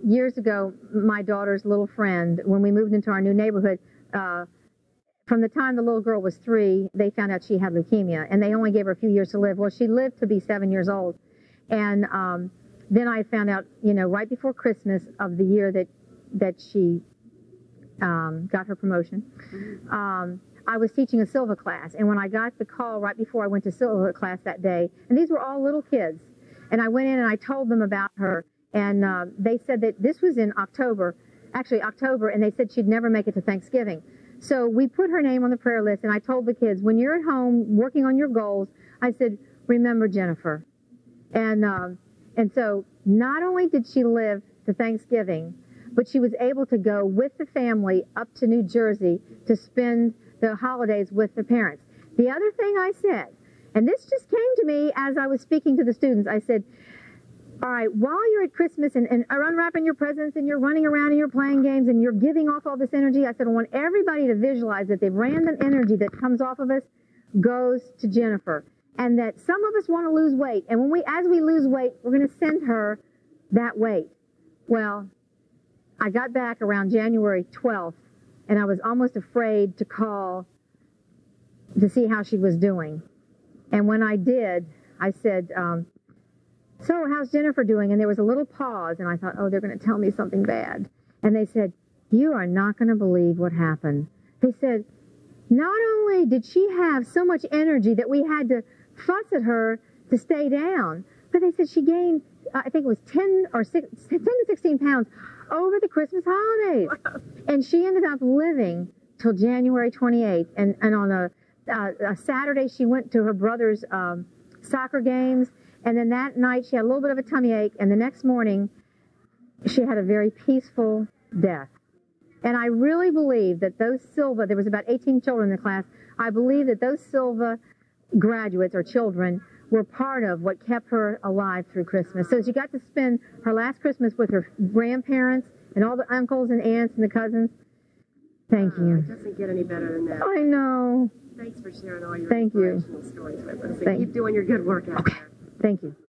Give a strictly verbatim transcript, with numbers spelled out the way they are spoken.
years ago, my daughter's little friend, when we moved into our new neighborhood, uh, from the time the little girl was three, they found out she had leukemia, and they only gave her a few years to live. Well, she lived to be seven years old. And um, then I found out, you know, right before Christmas of the year that, that she um, got her promotion, um, I was teaching a Silva class. And when I got the call right before I went to Silva class that day, and these were all little kids, and I went in and I told them about her, and uh, they said that this was in October, actually October, and they said she'd never make it to Thanksgiving. So we put her name on the prayer list, and I told the kids, when you're at home working on your goals, I said, remember Jennifer. And, um, and so not only did she live to Thanksgiving, but she was able to go with the family up to New Jersey to spend the holidays with the parents. The other thing I said, and this just came to me as I was speaking to the students, I said, all right, while you're at Christmas and, and are unwrapping your presents and you're running around and you're playing games and you're giving off all this energy, I said, I want everybody to visualize that the random energy that comes off of us goes to Jennifer. And that some of us want to lose weight. And when we, as we lose weight, we're going to send her that weight. Well, I got back around January twelfth, and I was almost afraid to call to see how she was doing. And when I did, I said, um, so how's Jennifer doing? And there was a little pause, and I thought, oh, they're going to tell me something bad. And they said, you are not going to believe what happened. They said, not only did she have so much energy that we had to fuss at her to stay down, but they said she gained, I think it was ten or six, ten to sixteen pounds over the Christmas holidays. And she ended up living till January twenty-eighth. And, and on a, uh, a Saturday, she went to her brother's um, soccer games. And then that night, she had a little bit of a tummy ache. And the next morning, she had a very peaceful death. And I really believe that those Silva, there was about eighteen children in the class, I believe that those Silva graduates or children were part of what kept her alive through Christmas. So she got to spend her last Christmas with her grandparents and all the uncles and aunts and the cousins. Thank uh, you. It doesn't get any better than that. I know. Thanks for sharing all your Thank inspirational you. stories with us. And Thank keep doing your good work out okay. there. Thank you.